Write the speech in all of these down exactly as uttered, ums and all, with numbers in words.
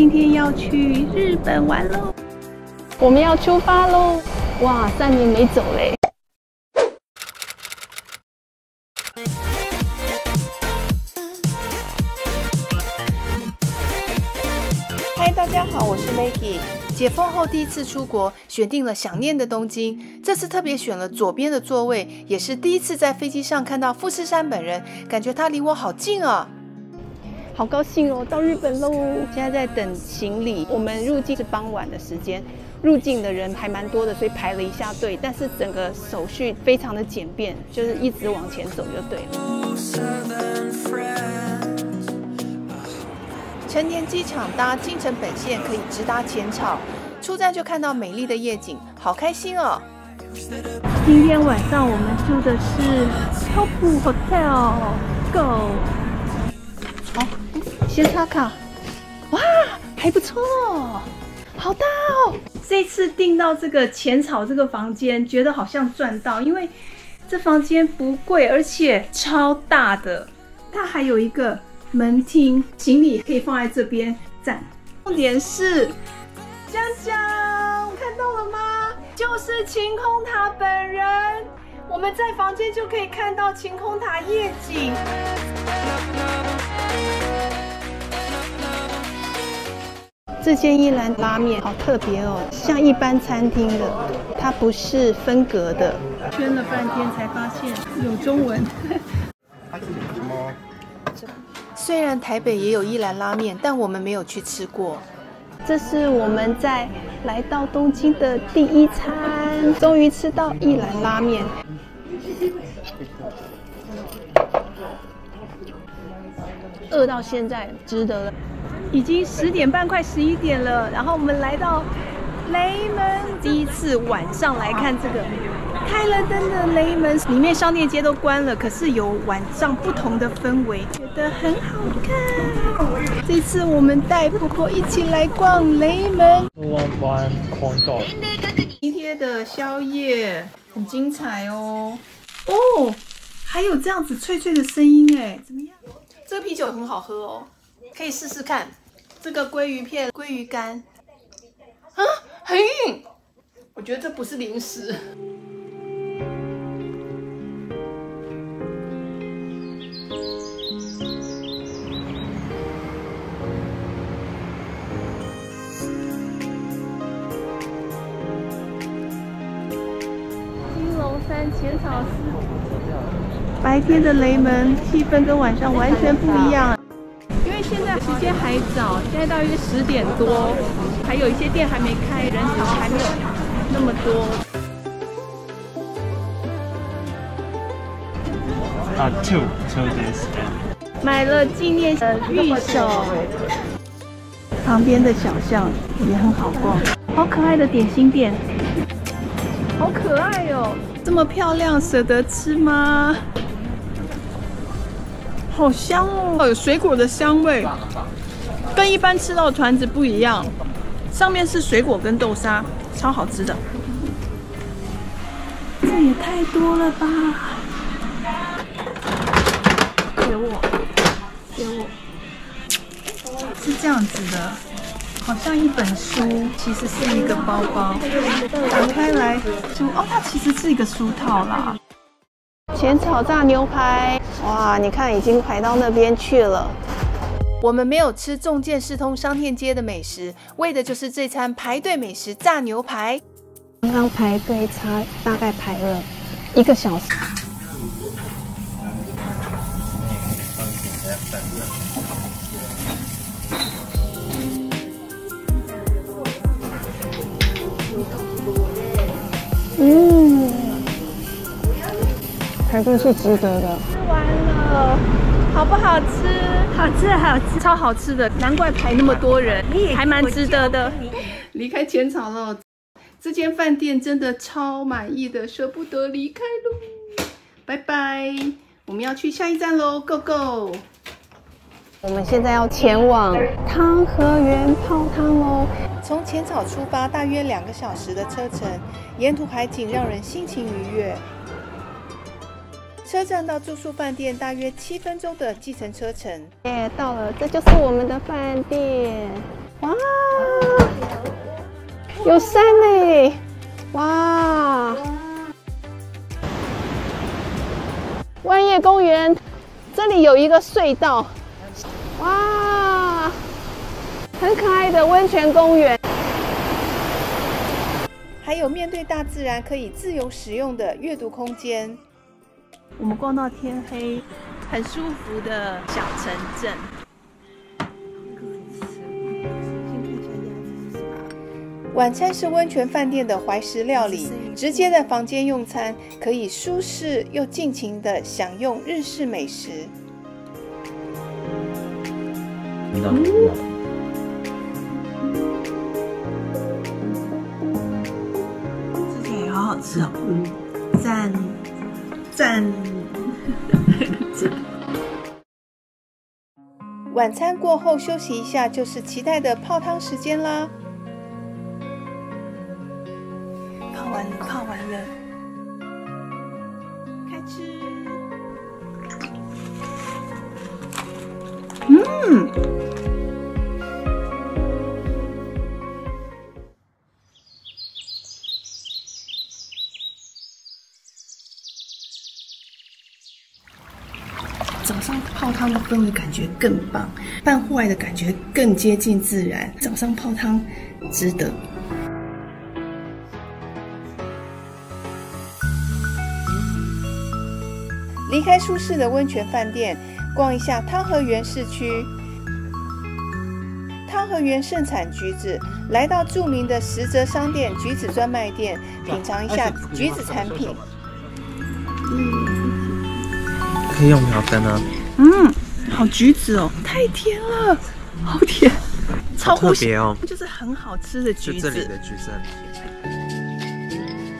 今天要去日本玩喽！ 我们要出发喽！哇，三年没走嘞。 嗨，大家好，我是 Maggie。解封后第一次出国，选定了想念的东京。这次特别选了左边的座位，也是第一次在飞机上看到富士山本人，感觉他离我好近啊！ 好高兴哦，到日本喽！现在在等行李，我们入境是傍晚的时间，入境的人还蛮多的，所以排了一下队，但是整个手续非常的简便，就是一直往前走就对了。 成田机场搭京成本线可以直达浅草，出站就看到美丽的夜景，好开心哦！ 今天晚上我们住的是 Top Hotel，Go！ 好，先刷卡。哇，还不错哦，好大哦！这次订到这个浅草这个房间，觉得好像赚到，因为这房间不贵，而且超大的，它还有一个门厅，行李可以放在这边，赞。重点是，江江，看到了吗？就是晴空塔本人，我们在房间就可以看到晴空塔夜景。 这间一兰拉面好特别哦，像一般餐厅的，它不是分隔的。 圈了半天才发现有中文。 虽然台北也有一兰拉面，但我们没有去吃过。 这是我们在来到东京的第一餐，终于吃到一兰拉面。饿到现在，值得了。 已经十点半，快十一点了。然后我们来到雷门，第一次晚上来看这个开了灯的雷门，里面商店街都关了，可是有晚上不同的氛围，觉得很好看。这次我们带婆婆一起来逛雷门。今天的宵夜很精彩哦。哦，还有这样子脆脆的声音哎，怎么样？这个啤酒很好喝哦，可以试试看。这个鲑鱼片、鲑鱼干，啊，很硬，我觉得这不是零食。金龙山浅草寺，白天的雷门气氛跟晚上完全不一样。因为现在时间还早，现在大约十点多，还有一些店还没开，人潮还没有那么多。 啊 ，two two days。 买了纪念的玉手，旁边的小巷也很好逛，好可爱的点心店，好可爱哦！这么漂亮，舍得吃吗？好香哦，有水果的香味，跟一般吃到的团子不一样。上面是水果跟豆沙，超好吃的。这也太多了吧！给我，给我，是这样子的，好像一本书，其实是一个包包。打开来就哦，它其实是一个书套啦。 浅草炸牛排，哇，你看已经排到那边去了。 我们没有吃重建四通商店街的美食，为的就是这餐排队美食炸牛排。 刚刚排队差大概排了一个小时。嗯。排队是值得的。 吃完了，好不好吃？好吃，好吃，超好吃的，难怪排那么多人，还蛮值得的。离开浅草了，这间饭店真的超满意的，舍不得离开喽。拜拜，我们要去下一站喽 ，Go Go！ 我们现在要前往汤和园泡汤哦。 从浅草出发，大约两个小时的车程，沿途海景让人心情愉悦。车站到住宿饭店大约七分钟的计程车程。 耶，到了，这就是我们的饭店。 哇，有山嘞！哇，万叶公园，这里有一个隧道。哇，很可爱的温泉公园。 还有面对大自然可以自由使用的阅读空间。 我们逛到天黑，很舒服的小城镇。 晚餐是温泉饭店的怀石料理，直接在房间用餐，可以舒适又尽情的享用日式美食。 嗯吃起来也好好吃哦，赞赞赞！ 晚餐过后休息一下，就是期待的泡汤时间啦。 泡完了，泡完了，开吃。嗯。早上泡汤的氛围感觉更棒，办户外的感觉更接近自然。早上泡汤值得。 离开舒适的温泉饭店，逛一下汤和园市区。汤和园盛产橘子，来到著名的实泽商店橘子专卖店，品尝一下橘子产品。 可以用秒灯啊。 嗯，好橘子哦，太甜了，好甜，超特别哦， 就是很好吃的橘子。 就这里的橘子很甜。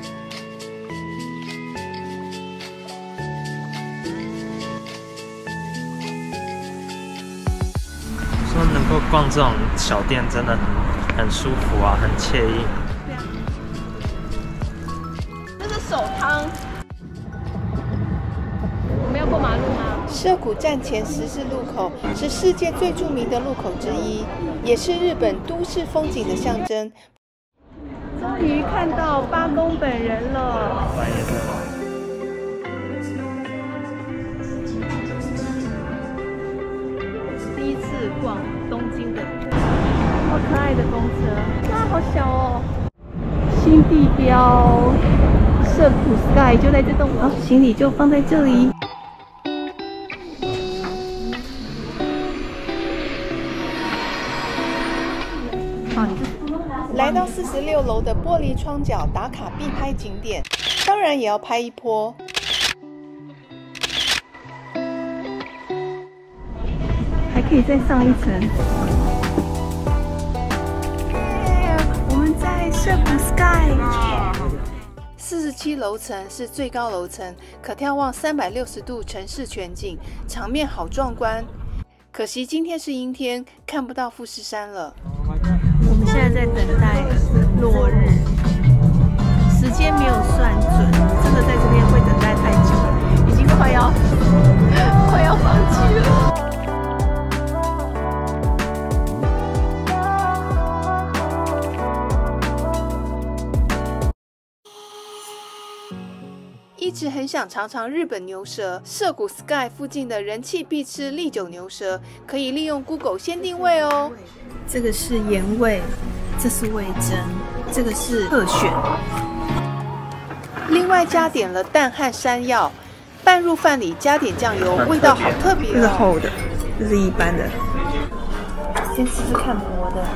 说能够逛这种小店，真的很很舒服啊，很惬意。 这是手汤。我们要过马路吗？ 涩谷站前十字路口是世界最著名的路口之一，也是日本都市风景的象征。 终于看到八公本人了。第一次逛东京的，好可爱的公车，哇，好小哦！新地标涩谷 Sky 就在这栋楼，行李就放在这里。 来到四十六楼的玻璃窗角打卡必拍景点，当然也要拍一波。 还可以再上一层。我们在涩谷 Sky。 四十七楼层是最高楼层，可眺望三百六十度城市全景，场面好壮观。可惜今天是阴天，看不到富士山了。 我们现在在等待落日，时间没有算准，真的在这边会等待太久了，已经快要快要放弃了。 一直很想尝尝日本牛舌，涩谷 Sky 附近的人气必吃利久牛舌，可以利用 Google 先定位哦。 这个是盐味，这是味噌，这个是特选。 另外加点了蛋和山药，拌入饭里加点酱油，味道好特别哦。 这是厚的，这是一般的。 先试试看薄的，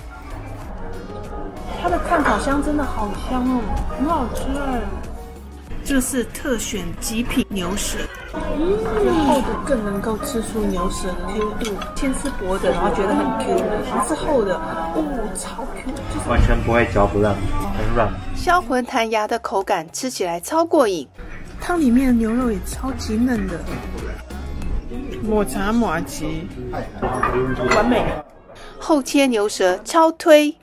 它的炭烤香真的好香哦，很好吃哎。这是特选极品牛舌，嗯，厚的更能够吃出牛舌的 Q 度。先吃薄的，然后觉得很 Q， 然后是厚的，哦，超 Q， 就是完全不会嚼不烂，很软。 销魂弹牙的口感，吃起来超过瘾。 汤里面的牛肉也超级嫩的， 抹茶麻吉， 完美。 厚切牛舌超推。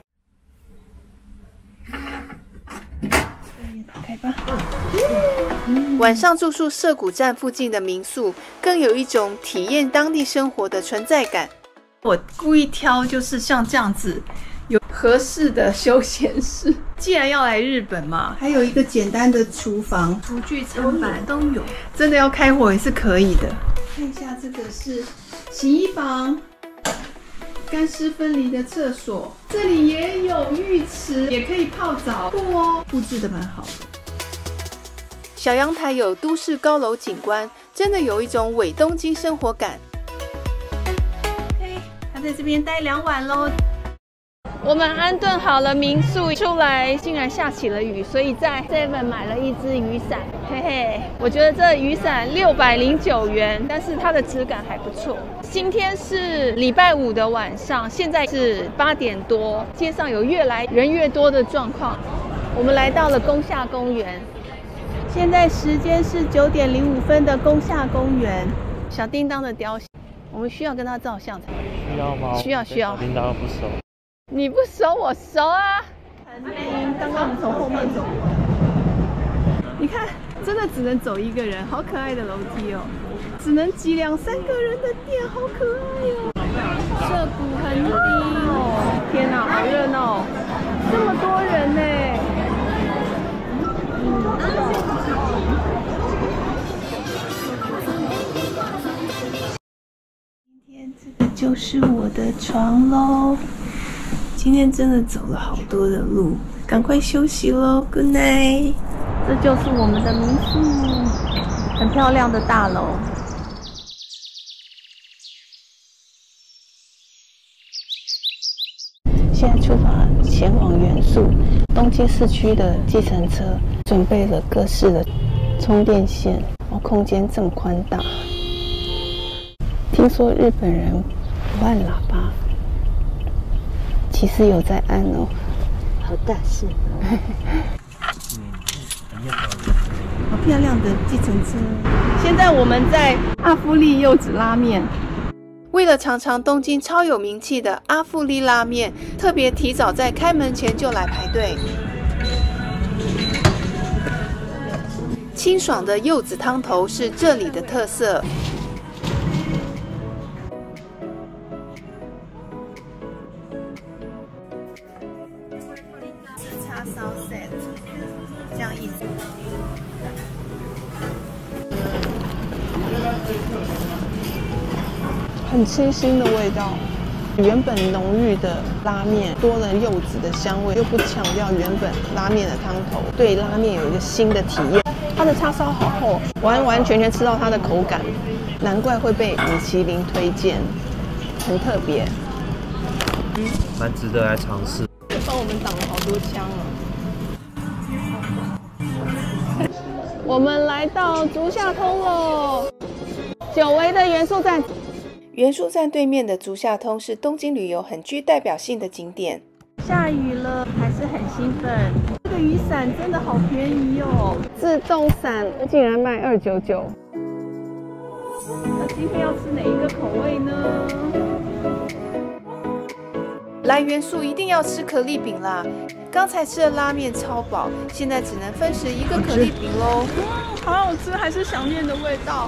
打开吧。 晚上住宿涩谷站附近的民宿，更有一种体验当地生活的存在感。 我故意挑就是像这样子有合适的休闲室。既然要来日本嘛，还有一个简单的厨房，厨具餐板都有，真的要开火也是可以的。看一下，这个是洗衣房。干湿分离的厕所，这里也有浴池，也可以泡澡，酷哦，布置的蛮好的。 小阳台有都市高楼景观，真的有一种伪东京生活感。 OK， 他在这边待两晚喽。 我们安顿好了民宿，出来竟然下起了雨，所以在 Seven 买了一支雨伞，嘿嘿，我觉得这雨伞六百零九元，但是它的质感还不错。今天是礼拜五的晚上，现在是八点多，街上有越来人越多的状况。我们来到了宫下公园，现在时间是九点零五分的宫下公园。小叮当的雕像，我们需要跟他照相才需要吗？ 需要需要。 叮当不熟。 你不熟，我熟啊！ 刚刚我们从后面走过，你看，真的只能走一个人，好可爱的楼梯哦，只能挤两三个人的店，好可爱哦。涩谷横丁哦，天哪，好热闹，这么多人呢。今天这个就是我的床喽。今天真的走了好多的路，赶快休息咯 Good night。这就是我们的民宿，很漂亮的大楼。 现在出发前往原宿，东京市区的计程车准备了各式的充电线，哦，空间这么宽大。听说日本人不按喇叭。其实有在按哦，好大声！ 好漂亮的计程车。现在我们在阿夫利柚子拉面。 为了尝尝东京超有名气的阿富利拉面，特别提早在开门前就来排队。清爽的柚子汤头是这里的特色。 叉烧 set， 这样意思。 很清新的味道，原本浓郁的拉面多了柚子的香味，又不强调原本拉面的汤头，对拉面有一个新的体验。它的叉烧好厚，完完全全吃到它的口感，难怪会被米其林推荐，很特别。 嗯，蛮值得来尝试。 帮我们挡了好多枪了。我们来到竹下通喽，久违的元素站。 元素站对面的竹下通是东京旅游很具代表性的景点。 下雨了，还是很兴奋。这个雨伞真的好便宜哦， 自动伞竟然卖二九九。 那今天要吃哪一个口味呢？ 来元素一定要吃可丽饼啦！刚才吃的拉面超饱，现在只能分食一个可丽饼喽。 好好吃，还是想念的味道，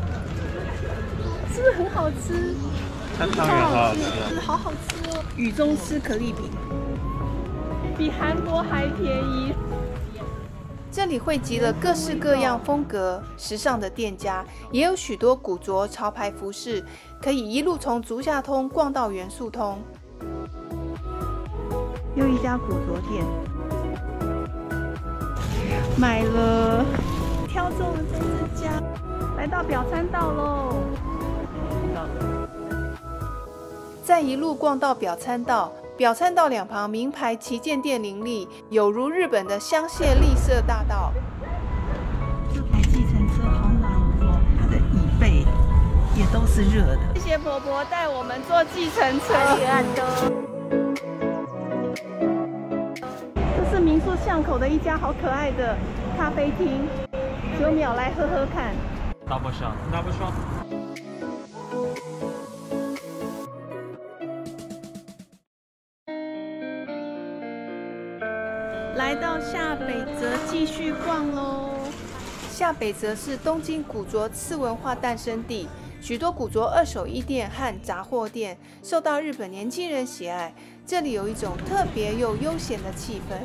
是不是很好吃？ 看汤圆好好吃啊！ 好好吃哦！雨中吃可丽饼，比韩国还便宜。 这里汇集了各式各样风格、时尚的店家，也有许多古着潮牌服饰，可以一路从竹下通逛到元素通。 又一家古着店，买了，挑中了在这家，来到表参道喽。 再一路逛到表参道，表参道两旁名牌旗舰店林立，有如日本的香榭丽舍大道。 这台计程车好暖和哦，它的椅背也都是热的。谢谢婆婆带我们坐计程车。这是民宿巷口的一家好可爱的咖啡厅，九秒来喝喝看。 Double shot, double shot。 来到下北泽继续逛喽。 下北泽是东京古着次文化诞生地， 许多古着二手衣店和杂货店受到日本年轻人喜爱。这里有一种特别又悠闲的气氛。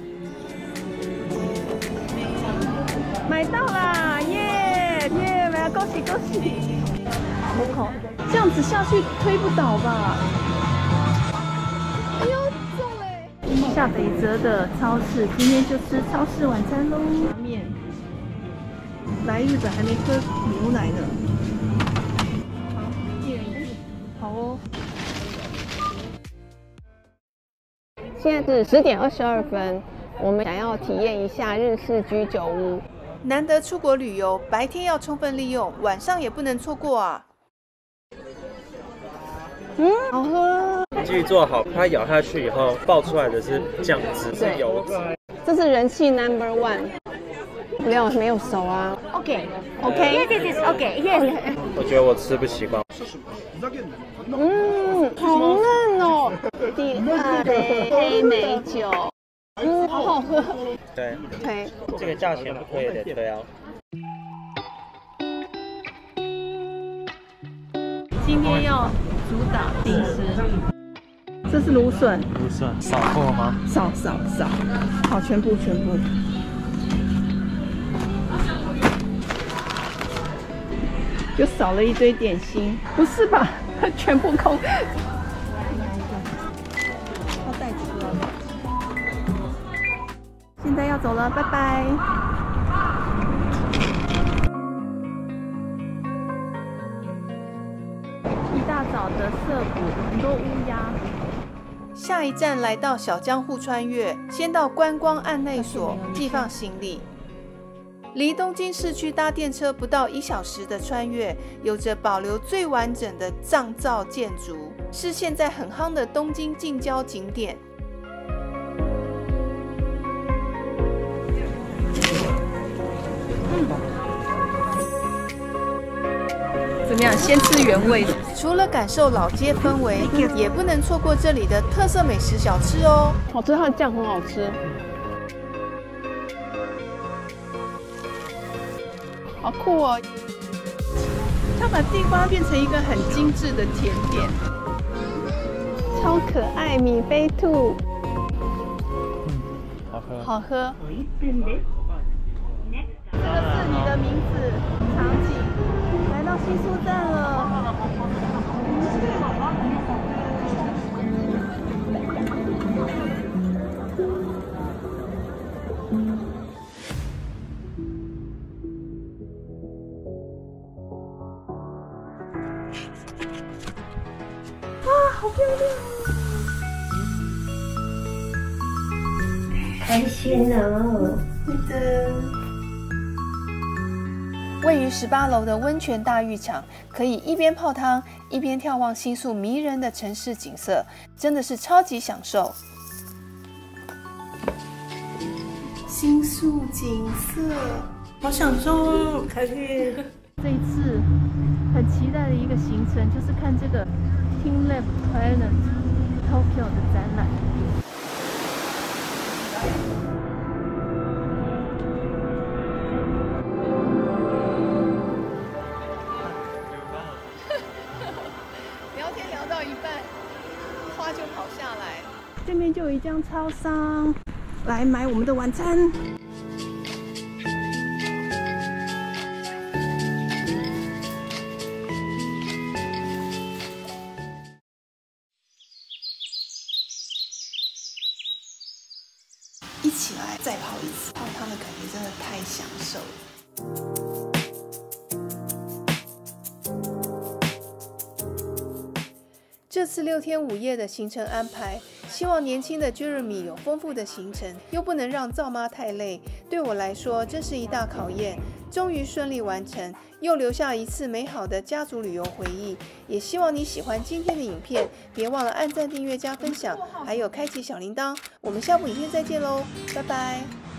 买到啦！耶耶！买了，恭喜恭喜！门口这样子下去推不倒吧？哎呦，中嘞！下北泽的超市，今天就吃超市晚餐喽。面，来日本还没喝牛奶呢。好，一人一副。好哦。 现在是十点二十二分，我们想要体验一下日式居酒屋。 难得出国旅游，白天要充分利用，晚上也不能错过啊！ 嗯，好喝。 鸡做好，它咬下去以后爆出来的是酱汁，是油脂。 这是人气 number one。没有没有熟啊。 OK OK Yes yes yes OK Yes。 我觉得我吃不习惯。 嗯，好嫩哦。第二杯黑莓酒。嗯，好好喝。 对， 对， 这个价钱不可以的，对啊。 今天要主打定食，这是芦笋， 芦笋扫过吗？ 扫扫扫，好，全部全部。就少了一堆点心，不是吧？全部空。要袋子了。现在要走了，拜拜。一大早的涩谷，很多乌鸦。 下一站来到小江户穿越，先到观光案内所寄放行李。离东京市区搭电车不到一小时的穿越，有着保留最完整的藏造建筑，是现在很夯的东京近郊景点。 怎么样？先吃原味的。 除了感受老街氛围，也不能错过这里的特色美食小吃哦。 好吃，它的酱很好吃。好酷哦！ 它把地瓜变成一个很精致的甜点， 超可爱，米菲兔， 好喝。 好喝。 这个是你的名字场景。来到新宿站了。好漂亮！ 开心哦！ 是的。位于十八楼的温泉大浴场，可以一边泡汤一边眺望新宿迷人的城市景色，真的是超级享受。新宿景色，好享受哦！凯莉， 这一次很期待的一个行程就是看这个 TeamLab Planet Tokyo 的展览。 聊天聊到一半，花就跑下来。 对面就有一家超商，来买我们的晚餐。 一起来再泡一次，泡汤的感觉真的太享受了。这次六天五夜的行程安排，希望年轻的 Jeremy 有丰富的行程，又不能让灶妈太累。对我来说，这是一大考验。终于顺利完成，又留下一次美好的家族旅游回忆。也希望你喜欢今天的影片，别忘了按赞、订阅、加分享，还有开启小铃铛。我们下部影片再见喽，拜拜。